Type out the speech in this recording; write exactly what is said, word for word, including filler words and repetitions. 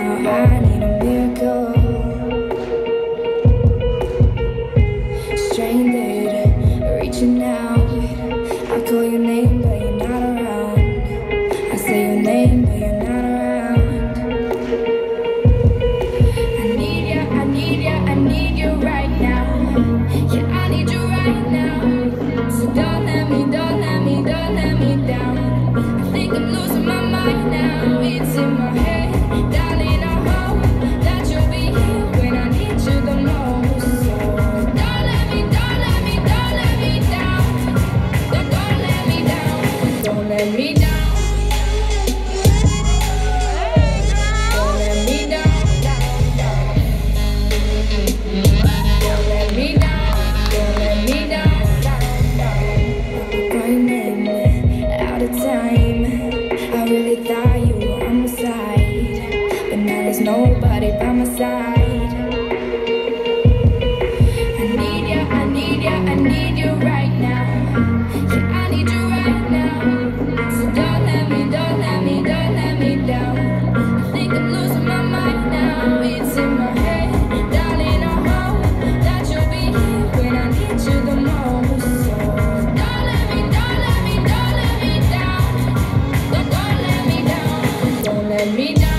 now I need a miracle. Stranded, reaching out. I call your name, but you're not around. I say your name, but you're not around. I need ya, I need ya, I need you right now. Yeah, I need you right now. So don't let me, don't let me, don't let me down. I think I'm losing my mind now. It's in my head, darling. I hope that you'll be here when I need you the most. So don't let me, don't let me, don't let me down. Don't, don't let me down. Don't let me down. Don't let me down. Don't let me down. Don't let me down. Running out of time. I really thought you were on my side, but now there's nobody by my side. I need ya, I need ya, I need you right now. Yeah, I need you right now. So don't let me, don't let me, don't let me down. I think I'm losing my mind now. It's in my head, darling. I hope that you'll be here when I need you the most. So don't let me, don't let me, don't let me down. Don't, don't let me down. Don't let me down.